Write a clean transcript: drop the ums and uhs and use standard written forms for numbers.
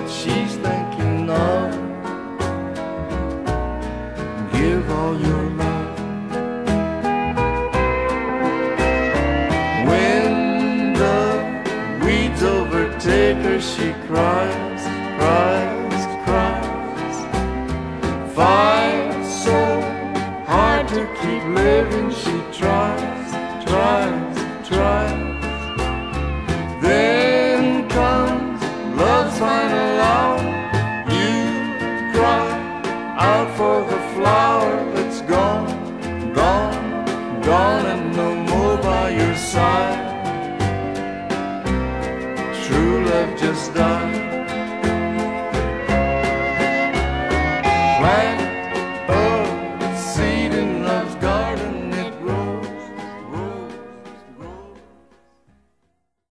what she's thinking of. Give all your love. When the weeds overtake her, she cries, cries, cries. Fights so hard to keep living, she tries, tries, tries. Then comes love's final hour. You cry out for the flower that's gone, gone, gone, and no more by your side. True love just died. Plant